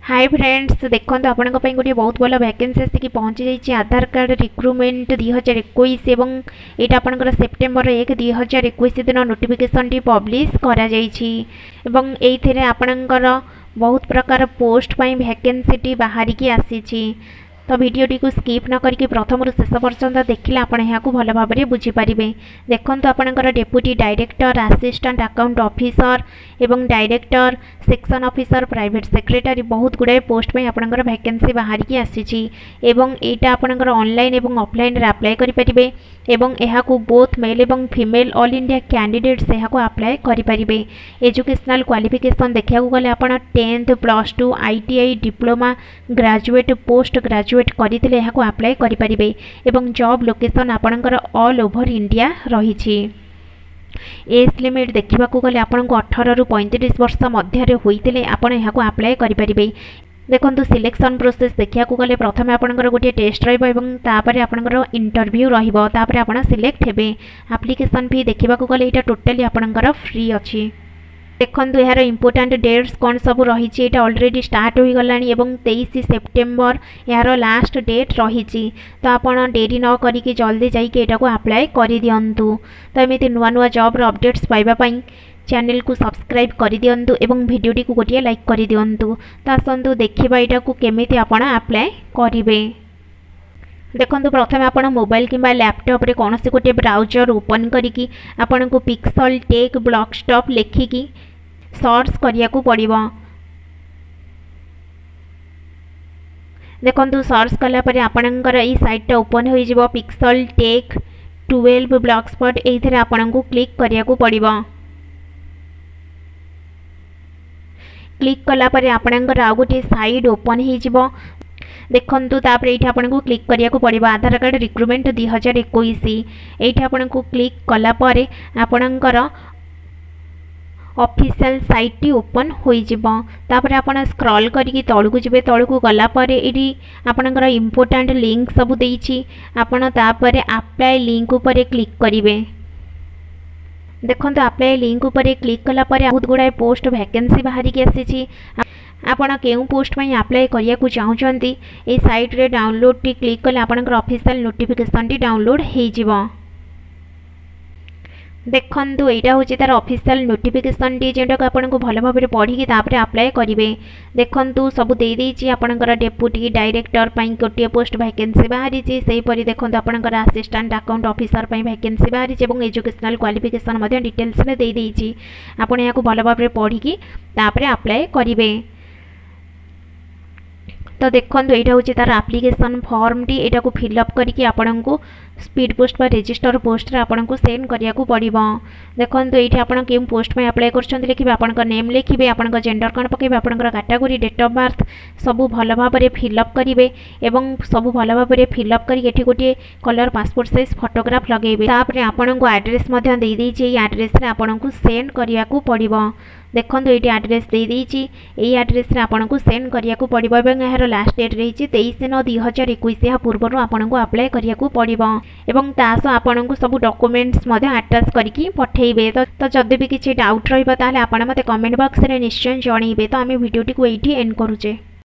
Hi friends देखो आपण गोटे बहुत भल वैकेंसी आसिक पहुँची जाइए आधार कार्ड रिक्रुटमेंट 2021 एवं यहाँ आपंकर सेप्टेम्बर 1 2021 दिन नोटिफिकेशन टी पब्लिश करा एवं ये आपणकर बहुत प्रकार पोस्ट पाई वैकेंसी टी बाहरिकी आसी तो वीडियोटी को स्किप न करके प्रथम शेष पर्यंत देखिले आपण यहाँ भल भाव में बुझीपारे। देखो आपणकर deputy director assistant account officer एवं director section officer private secretary बहुत गुड़ाए पोस्ट में आपणकर वैकेंसी बाहरिकी आसी एवं यहाँ आपणकर ऑनलाइन एवं ऑफलाइन रे अप्लाई करें एवं यहाँ बोथ मेल एवं फीमेल ऑल इंडिया कैंडिडेट्स यहाँ अप्लाई करें। एजुकेशनल क्वालिफिकेशन देखा गले आप 10th +2 ITI diploma graduate post graduate करते यहाँ अप्लाई करें एवं जॉब लोकेशन आपणकर ऑल ओवर इंडिया रही। एज लिमिट देखा गले आपको 18 ରୁ 35 वर्ष मध्य होते आप यहाँ अप्लाई करें। देखो सिलेक्शन प्रोसेस देखा गले प्रथम आपंकर गोटे टेस्ट रही आपंकर इंटरव्यू रही आप सिलेक्ट हेबे। एप्लिकेशन फी देखा गले यहाँ टोटाली आपंकर फ्री अच्छी। देखो यार इंपोर्टाट डेट्स कौन सब रही है ऑलरेडी स्टार्ट हो गला 23 सेप्टेम्बर यार लास्ट डेट रही तो आप डेरी न करी जल्दी जाइए अप्लाई कर दिंतु। तो एमती नुआ नुआ जॉब अपडेट्स पाइबापी चैनल को सब्सक्राइब कर दिंतु एवं वीडियोटी को गोटे लाइक कर दिंतु। तो आसतु देखा यहाँ को केमी आप अप्लाई करेंगे। देखो प्रथम आप मोबाइल कि लैपटॉप रे कौन से गोटे ब्राउजर ओपन करी आपन को पिक्सल टेक ब्लॉकस्टॉप लेखिकी सर्च करिया को पड़िबो। देखो सर्च कला परे आपनकर ई साइट ओपन हो जिवो पिक्सल टेक 12 ब्लॉगस्पॉट एथिरे आपन को क्लिक करिया को पड़िबो। क्लिक कला परे आपनकर आ गोटे साइड ओपन हो जिवो। देखंतु तापर एठी आपन को क्लिक करिया को पड़िबो आधार कार्ड रिक्रुटमेंट 2021 एठी आपन को क्लिक कला परे आपनकर ऑफिशियल साइट टी ओपन हो जिवो। तापर आपन स्क्रॉल करिकी तळकु जिवे तळकु गला परे एठी आपनकर इंपोर्टेंट लिंक सब देइछि आपन तापर अप्लाई लिंक ऊपर क्लिक करिवे। देखो अप्लाई लिंक ऊपर क्लिक कला परे बहुत गुड़ाए पोस्ट वैकेंसी बाहरिकी आसी आपण केउ पोस्ट में अप्लाई करिया को चाहूचंती ए साइट रे डाउनलोड टी क्लिक कले आपनकर ऑफिशियल नोटिफिकेशन टी डाउनलोड हो जिवो। देखंतु एटा होची तार ऑफिशियल नोटिफिकेशन टी जेटा आपन को भल भाव में पढ़ी तापर अप्लाई करेंगे। देखंतु सब दे देछि आपनकर डेप्यूटी डायरेक्टर पई गोटे पोस्ट वैकेंसी बाहरी से परि देखंतु आपनकर असिस्टेंट अकाउंट ऑफिसर पई वैकेंसी बाहरी एवं एजुकेशनल क्वालिफिकेशन मध्य डिटेल्स में दे देछि आपन या को भल भाव में पढ़ी तापर अप्लाई करेंगे। तो देखो यहाँ हूँ तार एप्लिकेशन फॉर्म टी यहाँ को फिलअप करके आपन को स्पीड पोस्ट पर रजिस्टर पोस्ट रे आपन को सेंड करिया को पड़िबो। देखो ये आपन केम पोस्ट में अप्लाई कर लिखे आपन नेम लिखे आपन जेंडर कौन पकेबे आपन कैटेगरी डेट ऑफ बर्थ सबू भल भाव में फिलअप करेंगे एवं सबू भल भाव में फिलअप करके गोटे कलर पासपोर्ट साइज फोटोग्राफ लगेबे। तापर आपन को एड्रेस एड्रेस रे आपन को सेंड करिया को पड़िबो। देखो ये एड्रेस दे देछि एई एड्रेस रे आपन को सेंड करिया को पड़िबो एवं यार लास्ट डेट रही 23/9/2021 या पूर्व आपन को अप्लाई करिया को पड़िबो एवं तासो आपन को सब डॉक्यूमेंट्स मध्य अटैच करके पठेइबे। तो जदि भी किछि डाउट रहइबा ताले आपन मते कमेंट बॉक्स रे निश्चय जणाइबे। तो आमे वीडियोटी को एठी एंड करूचे।